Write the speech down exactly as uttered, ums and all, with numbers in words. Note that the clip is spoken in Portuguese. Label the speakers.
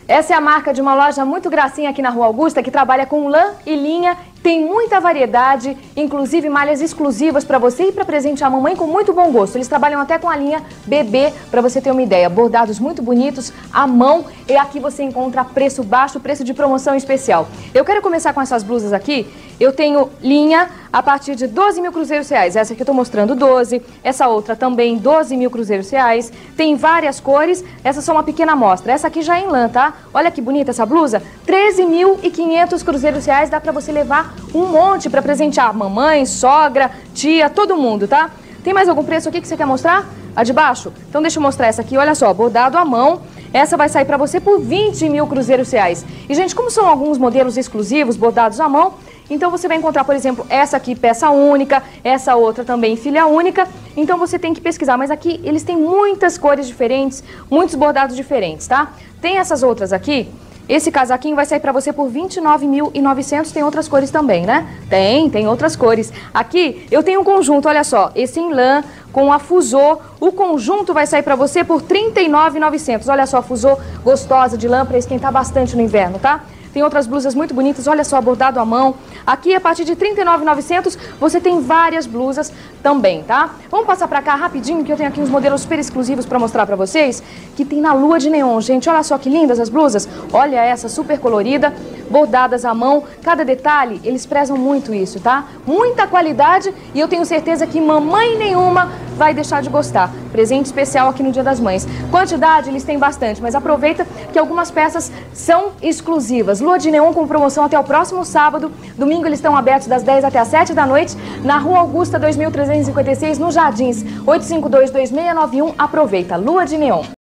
Speaker 1: Essa é a marca de uma loja muito gracinha aqui na Rua Augusta, que trabalha com lã e linha, tem muita variedade, inclusive malhas exclusivas para você e para presentear a mamãe com muito bom gosto. Eles trabalham até com a linha bebê, para você ter uma ideia. Bordados muito bonitos, à mão, e aqui você encontra preço baixo, preço de promoção especial. Eu quero começar com essas blusas aqui. Eu tenho linha a partir de doze mil cruzeiros reais. Essa aqui eu estou mostrando doze, essa outra também doze mil cruzeiros reais. Tem várias cores, essa é só uma pequena amostra. Essa aqui já é em lã, tá? Olha que bonita essa blusa, treze mil e quinhentos cruzeiros reais, dá pra você levar um monte pra presentear mamãe, sogra, tia, todo mundo, tá? Tem mais algum preço aqui que você quer mostrar? A de baixo? Então deixa eu mostrar essa aqui, olha só, bordado à mão. Essa vai sair pra você por vinte mil cruzeiros reais. E gente, como são alguns modelos exclusivos, bordados à mão, então você vai encontrar, por exemplo, essa aqui peça única, essa outra também filha única. Então você tem que pesquisar, mas aqui eles têm muitas cores diferentes, muitos bordados diferentes, tá? Tem essas outras aqui. Esse casaquinho vai sair pra você por vinte e nove mil e novecentos, tem outras cores também, né? Tem, tem outras cores. Aqui eu tenho um conjunto, olha só, esse em lã com a fusô. O conjunto vai sair pra você por trinta e nove mil e novecentos. Olha só, a fusô gostosa de lã pra esquentar bastante no inverno, tá? Tem outras blusas muito bonitas, olha só, bordado à mão. Aqui, a partir de trinta e nove mil e novecentos, você tem várias blusas também, tá? Vamos passar pra cá rapidinho, que eu tenho aqui uns modelos super exclusivos pra mostrar pra vocês, que tem na lua de neon, gente. Olha só que lindas as blusas. Olha essa, super colorida, bordadas à mão. Cada detalhe, eles prezam muito isso, tá? Muita qualidade, e eu tenho certeza que mamãe nenhuma vai deixar de gostar. Presente especial aqui no Dia das Mães. Quantidade, eles têm bastante, mas aproveita que algumas peças são exclusivas. Lua de neon com promoção até o próximo sábado. Domingo eles estão abertos das dez até as sete da noite, na Rua Augusta dois mil trezentos e cinquenta e seis, no Jardins. oito cinco dois, dois seis nove um. Aproveita. Lua de neon.